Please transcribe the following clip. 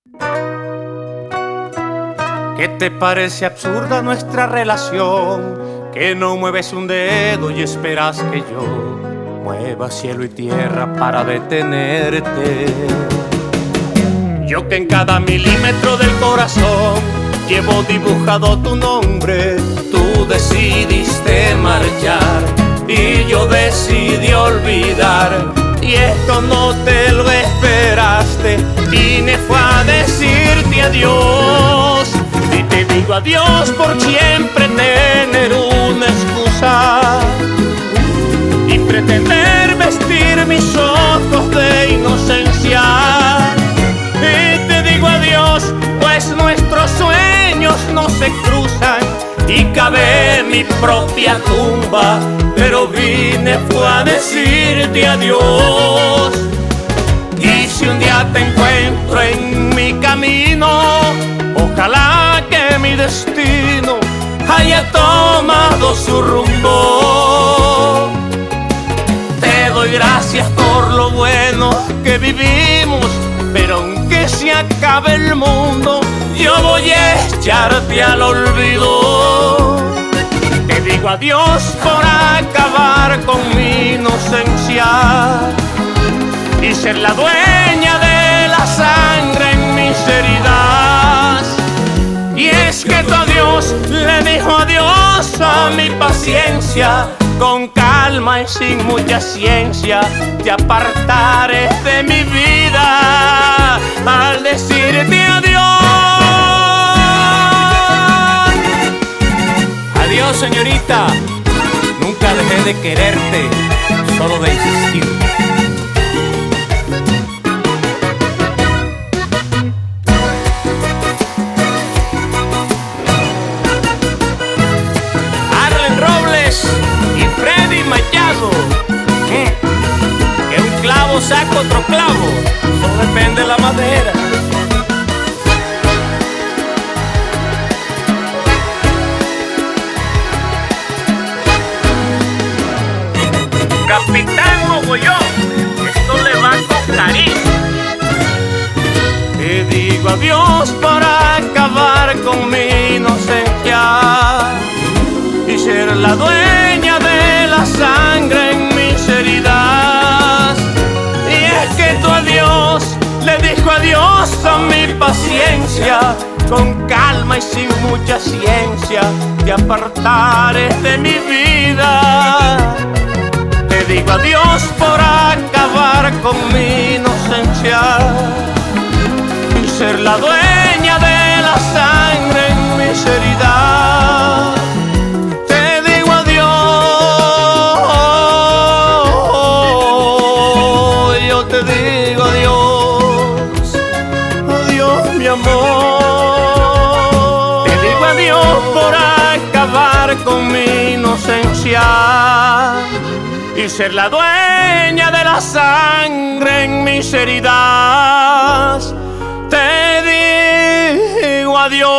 ¿Qué te parece absurda nuestra relación? Que no mueves un dedo y esperas que yo mueva cielo y tierra para detenerte. Yo que en cada milímetro del corazón llevo dibujado tu nombre. Tú decidiste marchar y yo decidí olvidar. Y esto no te lo esperaste. Vine fue a decirte adiós. Y te digo adiós por siempre tener una excusa y pretender vestir mis ojos de inocencia. Y te digo adiós, pues nuestros sueños no se cruzan y cabe en mi propia tumba. Pero vine fue a decirte adiós. Y si un día te encuentro en mi camino, ojalá que mi destino haya tomado su rumbo. Te doy gracias por lo bueno que vivimos, pero aunque se acabe el mundo, yo voy a echarte al olvido. Te digo adiós por acabar con mi inocencia y ser la dueña de la sangre en mis heridas. Y es que tu adiós le dijo adiós a mi paciencia. Con calma y sin mucha ciencia te apartaré de mi vida al decirte adiós. Adiós, señorita. Nunca dejé de quererte, solo de insistir. Que un clavo saca otro clavo, solo depende de la madera. Capitán Mogollón, esto le va con cariño. Te digo adiós para acabar con mi inocencia y ser la dueña de la sangre en mis heridas. Y es que tu adiós le dijo adiós a mi paciencia. Con calma y sin mucha ciencia te apartaré de mi vida. Te digo adiós por acabar con mi inocencia y ser la dueña de la sangre en mis heridas. Te digo adiós, adiós mi amor. Te digo adiós por acabar con mi inocencia y ser la dueña de la sangre en mis heridas. Te digo adiós.